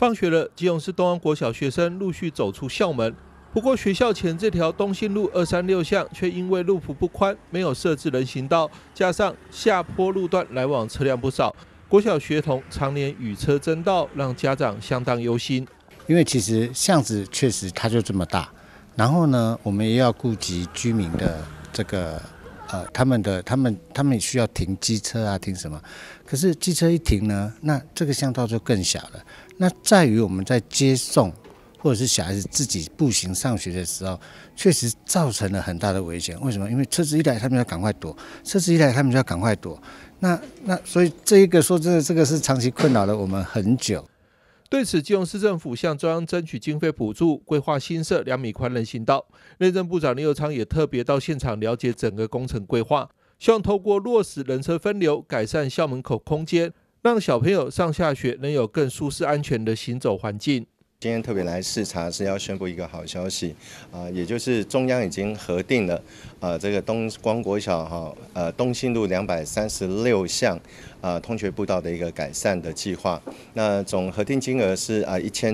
放学了，基隆市东安国小学生陆续走出校门。不过学校前这条东信路236巷却因为路幅不宽，没有设置人行道，加上下坡路段来往车辆不少，国小学童常年与车争道，让家长相当忧心。 因为其实巷子确实它就这么大，然后呢，我们也要顾及居民的这个他们需要停机车啊，停什么？可是机车一停呢，那这个巷道就更小了。那在于我们在接送或者是小孩子自己步行上学的时候，确实造成了很大的危险。为什么？因为车子一来，他们要赶快躲；车子一来，他们就要赶快躲。那所以这一个说真的，这个是长期困扰了我们很久。 对此，基隆市政府向中央争取经费补助，规划新设2米宽人行道。内政部长林右昌也特别到现场了解整个工程规划，希望透过落实人车分流，改善校门口空间，让小朋友上下学能有更舒适安全的行走环境。 今天特别来视察，是要宣布一个好消息也就是中央已经核定了这个东光国小东信路236巷通学步道的一个改善的计划。那总核定金额是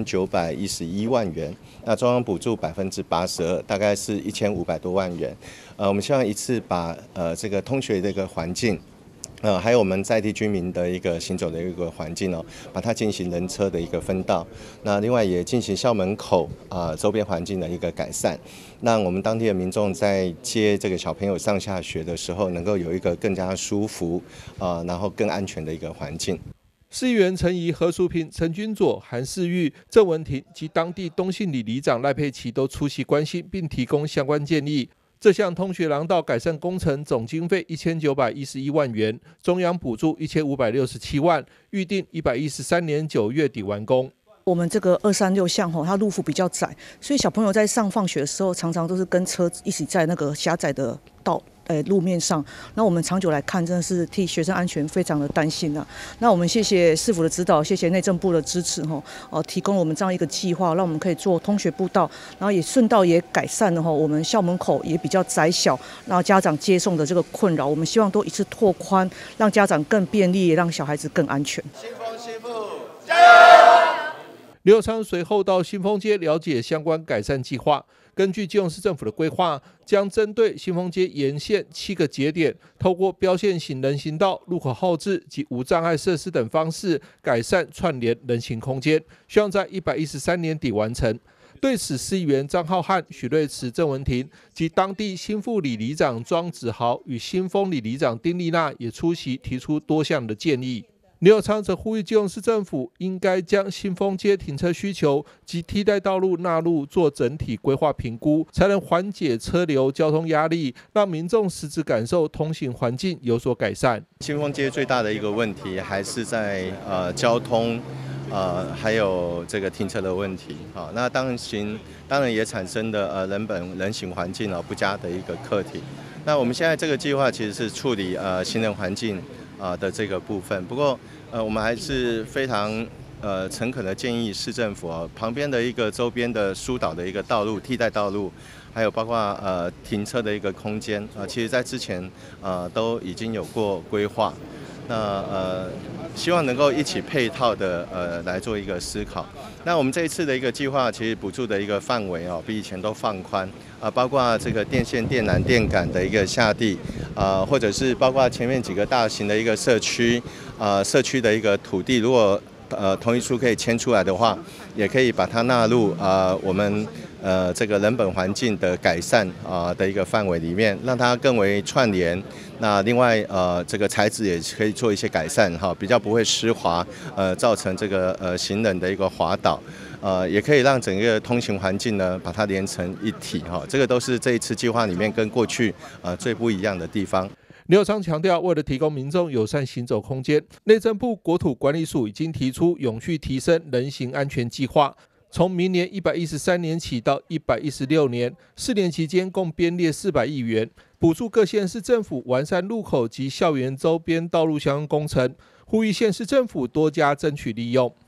1911万元，那中央补助82%，大概是1500多万元。我们希望一次把这个通学的一个环境。还有我们在地居民的一个行走的一个环境把它进行人车的一个分道。那另外也进行校门口周边环境的一个改善，让我们当地的民众在接这个小朋友上下学的时候，能够有一个更加舒服然后更安全的一个环境。 市议员陈仪、何淑萍、陈君佐、韩世玉、郑文婷及当地东信里里长赖佩琪都出席关心，并提供相关建议。这项通学廊道改善工程总经费1911万元，中央补助1567万，预定113年9月底完工。 我们这个236巷它路幅比较窄，所以小朋友在上放学的时候，常常都是跟车一起在那个狭窄的路面上。那我们长久来看，真的是替学生安全非常的担心啊。那我们谢谢市府的指导，谢谢内政部的支持提供我们这样一个计划，让我们可以做通学步道，然后也顺道也改善了我们校门口也比较窄小，然后家长接送的这个困扰，我们希望都一次拓宽，让家长更便利，也让小孩子更安全。 新丰加油！ 林右昌随后到新丰街了解相关改善计划。根据基隆市政府的规划，将针对新丰街沿线7个节点，透过标线型人行道、路口后置及无障碍设施等方式，改善串联人行空间，希望在113年底完成。对此，市议员张浩瀚、许瑞慈、郑文婷及当地新富里里长庄子豪与新丰里里长丁丽娜也出席，提出多项的建议。林右昌则呼吁基隆市政府应该将新丰街停车需求及替代道路纳入做整体规划评估，才能缓解车流交通压力，让民众实质感受通行环境有所改善。 新丰街最大的一个问题还是在交通还有这个停车的问题那当然也产生的人行环境不佳的一个课题。那我们现在这个计划其实是处理行人环境的这个部分，不过我们还是非常诚恳的建议市政府旁边的一个周边的疏导的一个道路、替代道路，还有包括停车的一个空间其实在之前都已经有过规划。那希望能够一起配套的来做一个思考。那我们这一次的一个计划，其实补助的一个范围比以前都放宽包括这个电线、电缆、电杆的一个下地或者是包括前面几个大型的一个社区的一个土地，如果同意书可以签出来的话，也可以把它纳入我们这个人本环境的改善的一个范围里面，让它更为串联。那另外这个材质也可以做一些改善比较不会湿滑造成这个行人的一个滑倒也可以让整个通行环境呢把它连成一体这个都是这一次计划里面跟过去最不一样的地方。 林右昌强调，为了提供民众友善行走空间，内政部国土管理署已经提出永续提升人行安全计划，从明年113年起到116年，4年期间共编列400亿元，补助各县市政府完善路口及校园周边道路相关工程，呼吁县市政府多加争取利用。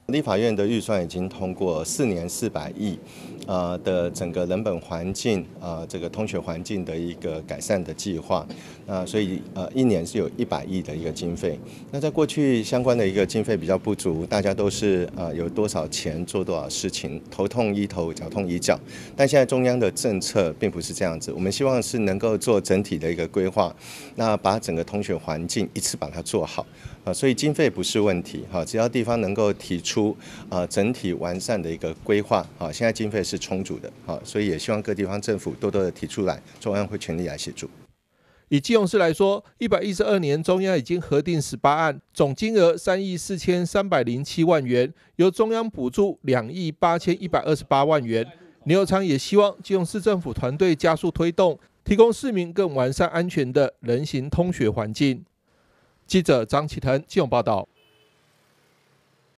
立法院的预算已经通过4年400亿，的整个人本环境这个通学环境的一个改善的计划，所以1年是有100亿的一个经费。那在过去相关的一个经费比较不足，大家都是有多少钱做多少事情，头痛医头，脚痛医脚。但现在中央的政策并不是这样子，我们希望是能够做整体的一个规划，那把整个通学环境一次把它做好。所以经费不是问题，只要地方能够提出整体完善的一个规划，现在经费是充足的，所以也希望各地方政府多多的提出来，中央会全力来协助。 以基隆市来说，112年中央已经核定18案，总金额3亿4307万元，由中央补助2亿8128万元。林右昌也希望基隆市政府团队加速推动，提供市民更完善安全的人行通学环境。记者张启腾基隆报道。